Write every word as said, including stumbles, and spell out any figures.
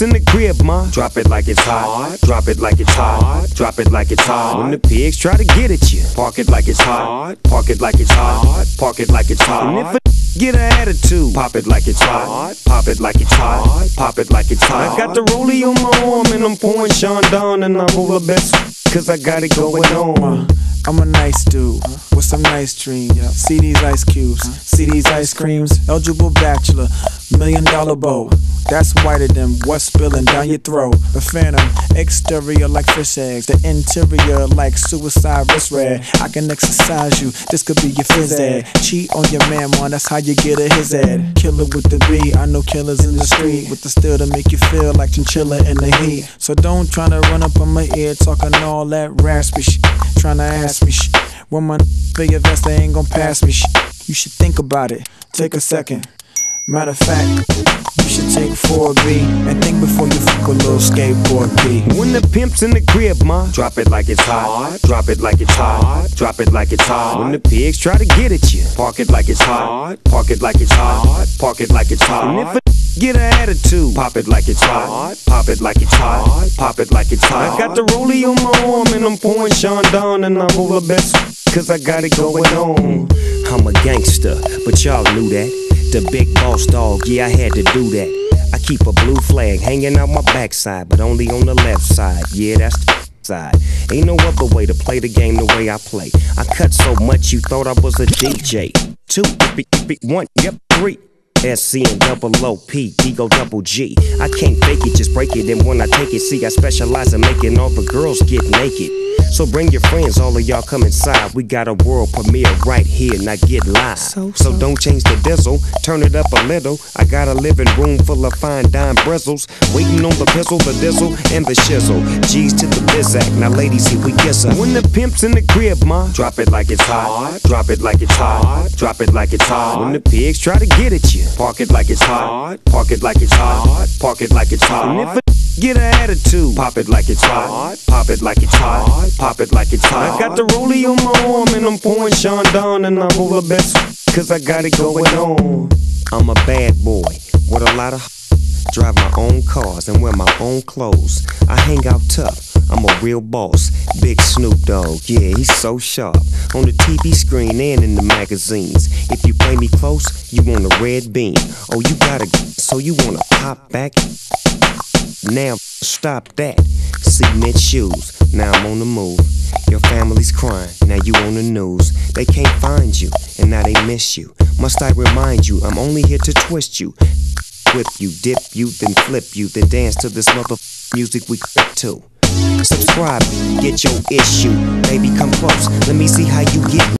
in the crib, ma, drop it like it's hot. Drop it like it's hot. Drop it like it's hot. When the pigs try to get at you, park it like it's hot. Park it like it's hot. Park it like it's hot. And if a get an attitude, pop it like it's hot. Pop it like it's hot. Pop it like it's hot. I got the rollie on my arm and I'm pouring Sean down and I roll the best cause I got it going on. I'm a nice dude with some nice dreams. See these ice cubes, see these ice creams. Eligible bachelor, million dollar bow. That's whiter than what's spilling down your throat. The phantom, exterior like fish eggs, the interior like suicide wrist red. I can exercise you, this could be your phys ed. Cheat on your man, man, that's how you get a his ed. Killer with the B, I know killers in the street with the steel to make you feel like chinchilla in the heat. So don't tryna run up on my ear talking all that raspy shit. Tryna ask me shit. When my for your vest, they ain't gon' pass me shit. You should think about it, take a second. Matter of fact, you should take four B and think before you fuck a little skateboard P. When the pimp's in the crib, ma, drop it like it's hot. Drop it like it's hot. Drop it like it's hot. When the pigs try to get at you, park it like it's hot. Park it like it's hot. Park it like it's hot. And if a get an attitude, pop it like it's hot. Pop it like it's hot. Pop it like it's hot. I got the rollie on my arm and I'm pouring Sean down and I roll the best cause I got it going on. I'm a gangster, but y'all knew that. The big boss dog, yeah, I had to do that. I keep a blue flag hanging out my backside, but only on the left side. Yeah, that's the side. Ain't no other way to play the game the way I play. I cut so much you thought I was a D J. Two, one, yep, three. S C and double O P, Ego double G. I can't fake it, just break it. And when I take it, see, I specialize in making all the girls get naked. So bring your friends, all of y'all come inside. We got a world premiere right here, now get live. So, so. so don't change the diesel, turn it up a little. I got a living room full of fine dime bristles, waiting on the pistol, the dizzle, and the shizzle. G's to the bizac, now ladies, here we kiss her. When the pimp's in the crib, ma, drop it like it's hot. Drop it like it's hot. Drop it like it's hot. When the pigs try to get at you, park it like it's hot. Park it like it's hot. Park it like it's hot. And if a get an attitude, pop it like it's hot. Pop it like it's hot. Pop it like it's hot. I got the rollie on my arm and I'm pouring Sean down and I roll the best cause I got it going on. I'm a bad boy with a lot of drive my own cars and wear my own clothes. I hang out tough, I'm a real boss. Big Snoop Dogg, yeah, he's so sharp. On the T V screen and in the magazines. If you play me close, you want a red beam. Oh, you gotta, so you wanna pop back? Now stop that. Cement shoes, now I'm on the move. Your family's crying, now you on the news. They can't find you, and now they miss you. Must I remind you, I'm only here to twist you. Whip you, dip you, then flip you, then dance to this mother music we clip to. Subscribe, get your issue. Baby, come close, let me see how you get